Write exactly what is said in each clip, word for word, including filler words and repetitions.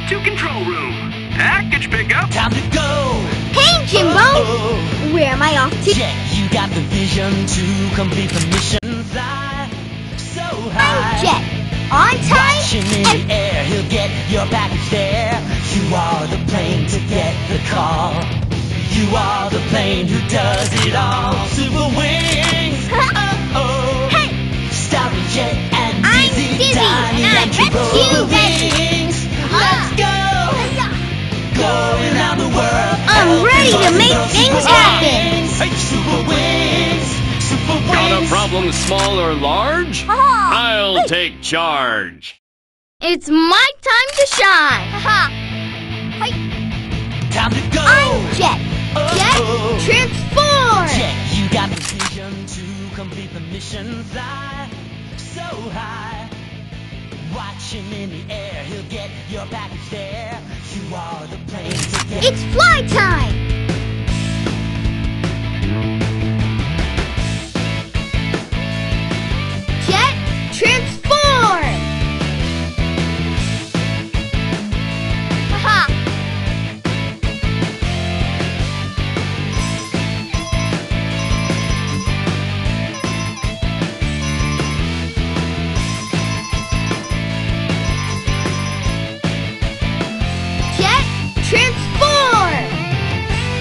to control room. Package pickup. Time to go. Hey, Jimbo! Uh-oh. Where am I off to? Jet, you got the vision to complete the mission. Fly so high. I'm Jet. On time Watching in and the air, he'll get your package there. You are the plane to get the call. You are the plane who does it all. Super wings. Uh-oh. Hey! Starry Jet and I'm Dizzy, Dizzy, Tiny and and I'm Triple ready. Wings. Let's go. Going around the world. I'm ready to make things happen. Hey, Super Wings. Super Wings. Got a problem, small or large? I'll take charge. It's my time to shine. Haha. Time to go. I'm Jet. Jet, Uh-oh. transform. Jet, you got the vision to complete the mission. Fly so high. Watch him in the air, he'll get your package there. You are the plane to get. It's fly time. Jet, transform. Haha. Jet, transform.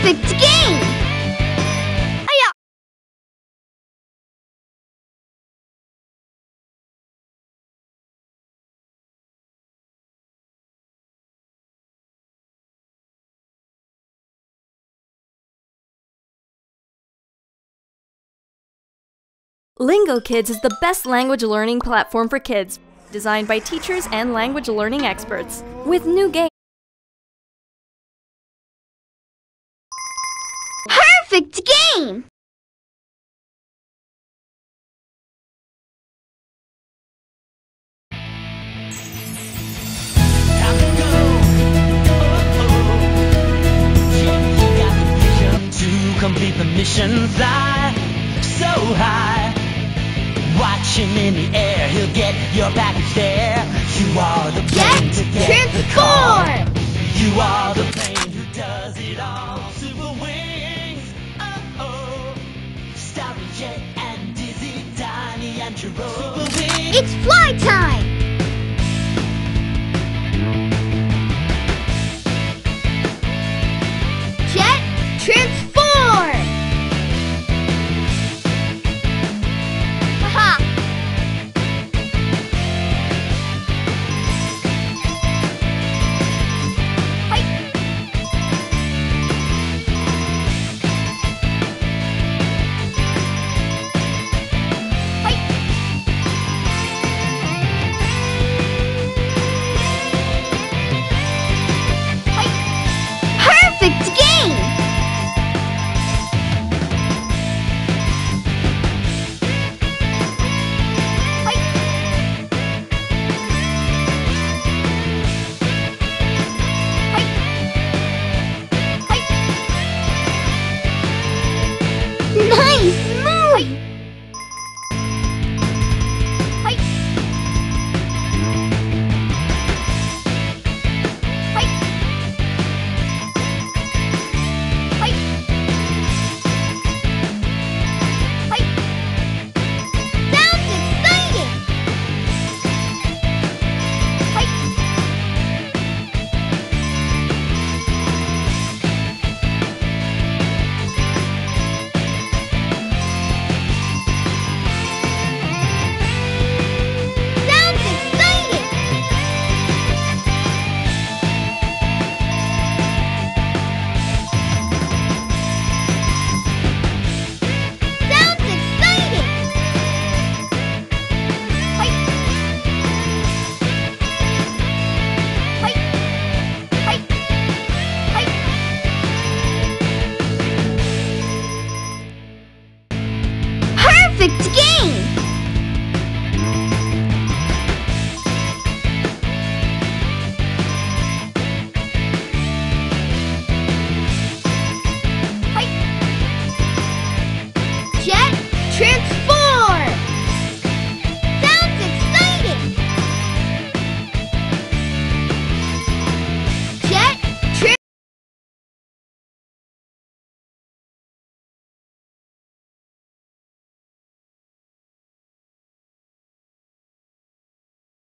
Perfect game! Aya! Lingo Kids is the best language learning platform for kids, designed by teachers and language learning experts. With new games. Perfect game! Time to go. Oh, oh. Yeah, you got the vision to complete the mission. Fly so high. Watch him in the air. He'll get your package there. You are the plane Jett to get the Transform! call. You are the plane who does it all. Super wings. Oh oh. Starry Jet and Dizzy, Tiny and Jerome. Super wings. It's fly time!